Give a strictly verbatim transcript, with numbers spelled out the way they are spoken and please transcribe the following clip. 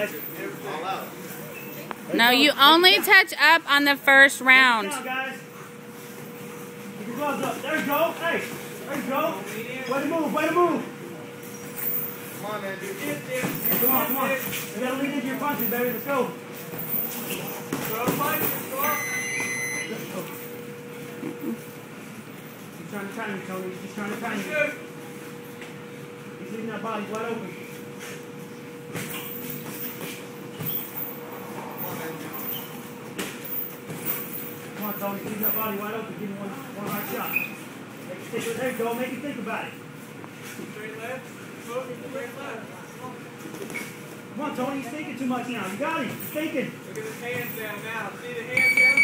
All out. No, you only touch up on the first round. Down, guys. Keep your gloves up. There you go. Hey, there you go. Way to move, way to move. Come on, man, dude. Come on, come on. You gotta lean into your punches, baby. Let's go. Go, fight, let's go. Let's go. He's trying to time you, Tony. He's just trying to time you. He's leaving that body wide open. Come on, Tony. Leave that body wide open. Give him one, one hard shot. Make it think, there you go. Make him think about it. Straight left. Straight left. Come on, Tony. He's thinking too much now. You got him. He's thinking. Look at his hands down now. See the hands down?